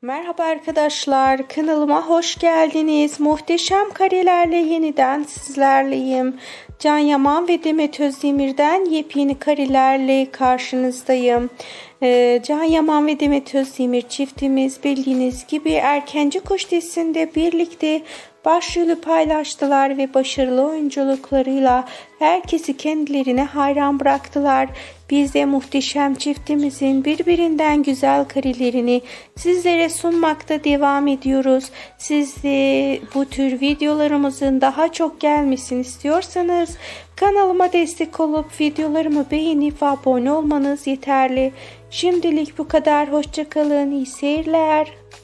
Merhaba arkadaşlar, kanalıma hoş geldiniz. Muhteşem karelerle yeniden sizlerleyim. Can Yaman ve Demet Özdemir'den yepyeni karelerle karşınızdayım. Can Yaman ve Demet Özdemir çiftimiz bildiğiniz gibi Erkenci Kuş dizisinde birlikte başrolü paylaştılar ve başarılı oyunculuklarıyla herkesi kendilerine hayran bıraktılar. Biz de muhteşem çiftimizin birbirinden güzel karelerini sizlere sunmakta devam ediyoruz. Siz de bu tür videolarımızın daha çok gelmesini istiyorsanız kanalıma destek olup videolarımı beğenip abone olmanız yeterli. Şimdilik bu kadar. Hoşça kalın. İyi seyirler.